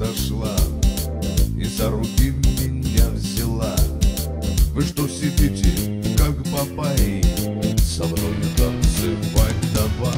подошла и за руки меня взяла. Вы что сидите, как бабай, со мной танцевать давай.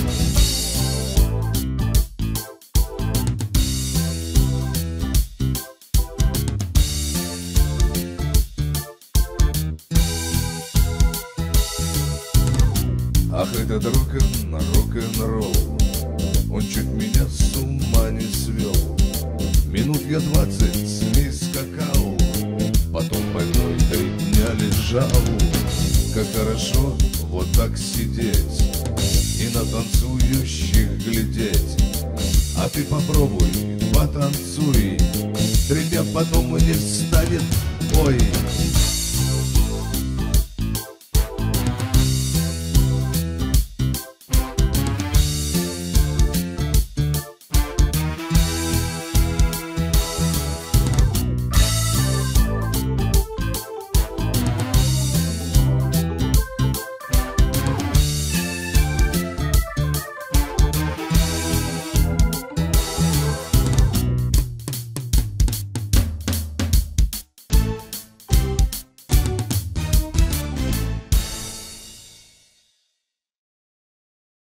Ах, этот рок-н-ролл, он чуть меня с ума не свел. Минут я 20 с ней скакал, потом больной 3 дня лежал. Как хорошо вот так сидеть и на танцующих глядеть. А ты попробуй, потанцуй, 3 дня потом не станет. Ой,